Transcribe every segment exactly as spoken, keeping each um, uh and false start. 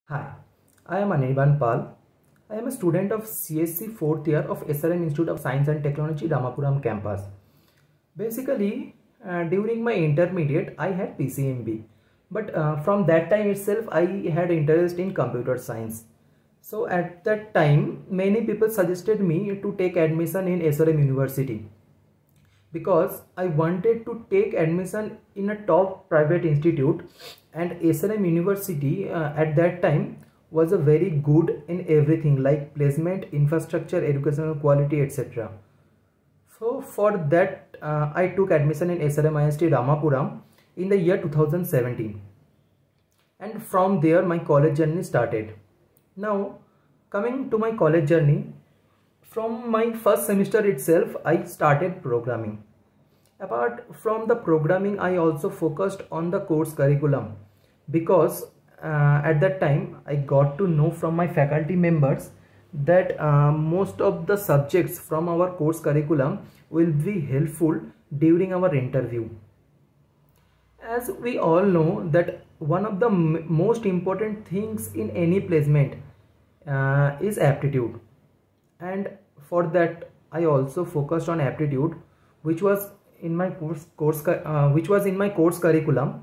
Hi, I am Anirban Pal. I am a student of C S C fourth year of S R M Institute of Science and Technology, Ramapuram campus. Basically, uh, during my intermediate, I had P C M B, but uh, from that time itself, I had interest in computer science. So at that time, many people suggested me to take admission in S R M University because I wanted to take admission in a top private institute, and S R M University uh, at that time was a very good in everything like placement, infrastructure, educational quality, et cetera. So for that uh, I took admission in S R M I S T Ramapuram in the year two thousand seventeen, and from there my college journey started. Now coming to my college journey, from my first semester itself I started programming. Apart from the programming, I also focused on the course curriculum because uh, at that time I got to know from my faculty members that uh, most of the subjects from our course curriculum will be helpful during our interview. As we all know that one of the most important things in any placement uh, is aptitude, and for that I also focused on aptitude, which was in my course course uh, which was in my course curriculum.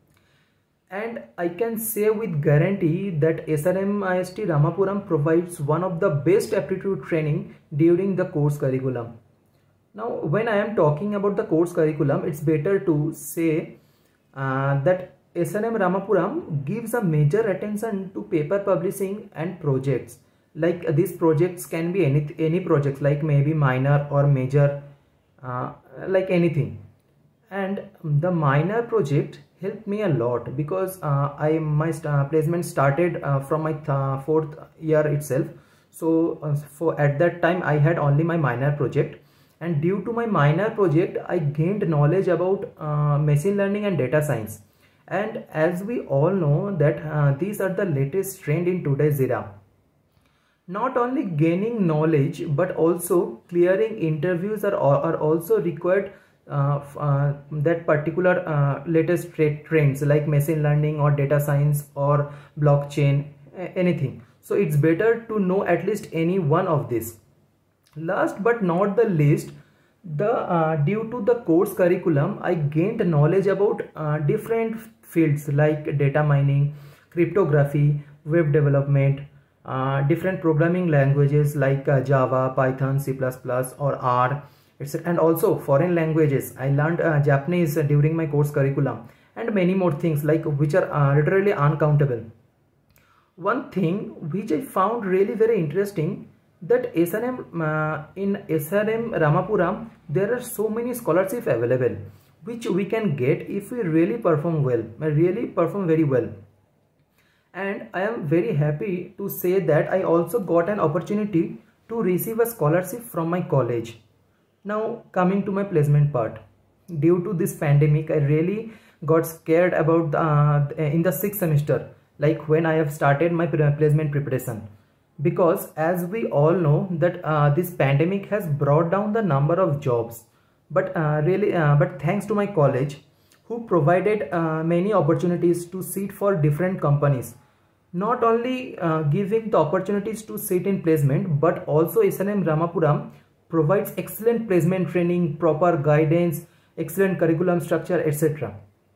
And I can say with guarantee that S R M I S T Ramapuram provides one of the best aptitude training during the course curriculum. Now when I am talking about the course curriculum, it's better to say uh, that S R M Ramapuram gives a major attention to paper publishing and projects. Like uh, these projects can be any any projects, like maybe minor or major, uh, like anything. And the minor project helped me a lot because uh, I my uh, placement started uh, from my th fourth year itself. So uh, for at that time I had only my minor project, and due to my minor project I gained knowledge about uh, machine learning and data science. And as we all know that uh, these are the latest trend in today's era. Not only gaining knowledge but also clearing interviews are, are also required uh, uh, that particular uh, latest trends like machine learning or data science or blockchain, anything. So it's better to know at least any one of this. Last but not the least, the uh, due to the course curriculum I gained knowledge about uh, different fields like data mining, cryptography, web development, Uh, different programming languages like uh, Java, Python, C plus plus or R, and also foreign languages. I learned uh, Japanese uh, during my course curriculum, and many more things like which are uh, literally uncountable. One thing which I found really very interesting, that S R M uh, in S R M Ramapuram there are so many scholarships available which we can get if we really perform well, really perform very well. And I am very happy to say that I also got an opportunity to receive a scholarship from my college. Now coming to my placement part, due to this pandemic I really got scared about the, uh, in the sixth semester, like when I have started my placement preparation, because as we all know that uh, this pandemic has brought down the number of jobs. But uh, really uh, but thanks to my college, who provided uh, many opportunities to sit for different companies, not only uh, giving the opportunities to sit in placement, but also S R M Ramapuram provides excellent placement training, proper guidance, excellent curriculum structure, et cetera.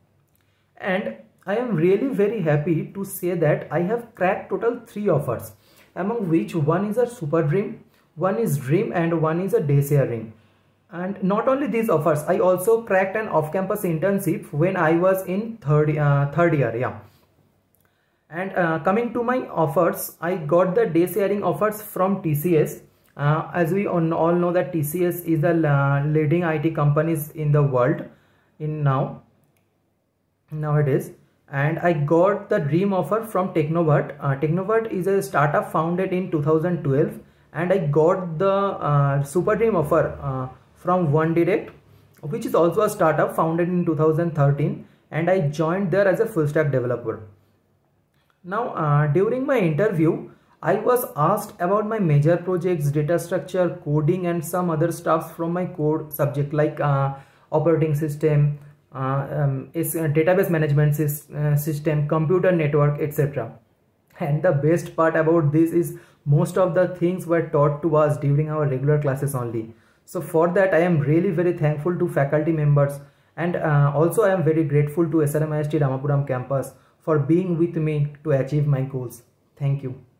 And I am really very happy to say that I have cracked total three offers, among which one is a super dream, one is dream, and one is a day sharing. And not only these offers, I also cracked an off-campus internship when I was in third uh, third year. Yeah. And uh, coming to my offers, I got the day sharing offers from T C S. Uh, as we all know that T C S is the uh, leading I T companies in the world in now nowadays. And I got the dream offer from Technovert. Uh, Technovert is a startup founded in two thousand twelve, and I got the uh, super dream offer uh, from OneDirect, which is also a startup founded in two thousand thirteen, and I joined there as a full stack developer. Now uh, during my interview I was asked about my major projects, data structure, coding, and some other stuff from my core subject like uh, operating system, uh, um, is, uh, database management sys uh, system, computer network, et cetera. And the best part about this is most of the things were taught to us during our regular classes only. So for that I am really very thankful to faculty members, and uh, also I am very grateful to S R M I S T Ramapuram campus for being with me to achieve my goals. Thank you.